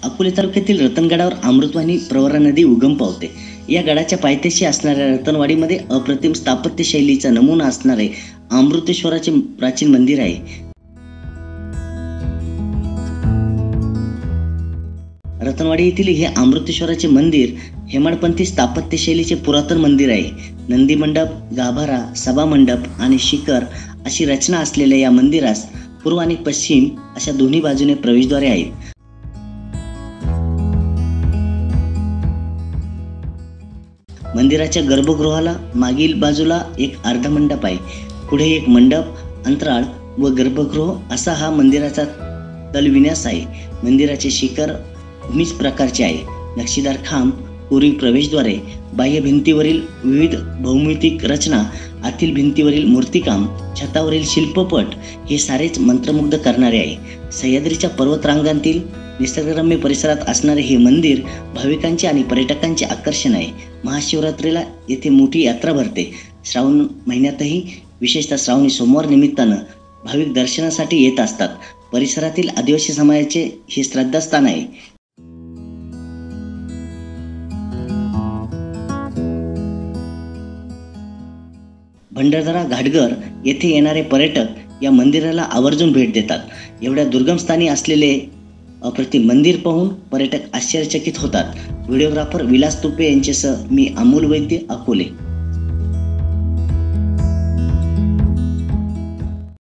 अकोले तालुक्यातील रतनगडावर अमृतवाहिनी प्रवरा नदी उगम पावते। या गडाच्या पायथ्याशी असणाऱ्या रतनवाडीमध्ये अप्रतिम स्थापत्य शैलीचा नमुना असणारे अमृतेश्वराचे प्राचीन मंदिर आहे। रतनवाडी येथील हे अमृतेश्वराचे मंदिर हेमाडपंथी स्थापत्य शैलीचे पुरातन मंदिर आहे। नंदी मंडप, गाभारा, सभा मंडप आणि शिखर अशी रचना असलेल्या या मंदिरास पूर्व आणि पश्चिम अशा दोन्ही बाजूने प्रवेशद्वारे आहेत। मंदिराच्या गर्भगृहाला मागील बाजूला एक अर्ध मंडप आहे, पुढे एक मंडप, अंतराळ व गर्भगृह असा हा मंदिराचा तलविन्यास आहे। मंदिराचे शिखर भूमिज प्रकारचे आहे। नक्षीदार खांब, पूर्वी प्रवेशद्वारे, बाह्य भिंतीवरील विविध भौमितिक रचना, आतील भिंतीवरील मूर्तिकाम, छतावरील शिल्पपट हे सारेच मंत्रमुग्ध करणारे आहे। सह्याद्रीच्या पर्वतरांगांतील निसर्गरम्य परिसरात असणारे हे मंदिर भाविकांचे आणि पर्यटकांचे आकर्षण आहे। महाशिवरात्रीला येथे मोठी यात्रा भरते। श्रावण महिन्यातही विशेषतः श्रावणी सोमवार निमित्तानं भाविक दर्शनासाठी येत असतात। परिसरातील आदिवासी समाजाचे हे श्रद्धास्थान आहे। भंडारदरा घाटघर येथे येणारे पर्यटक या मंदिराला आवर्जून भेट देतात। एवढ्या दुर्गम स्थानी असलेले अप्रतिम मंदिर पाहून पर्यटक आश्चर्यचकित होतात। व्हिडिओग्राफर विलास तुपे यांच्यासह मी अमोल वैद्य, अकोले।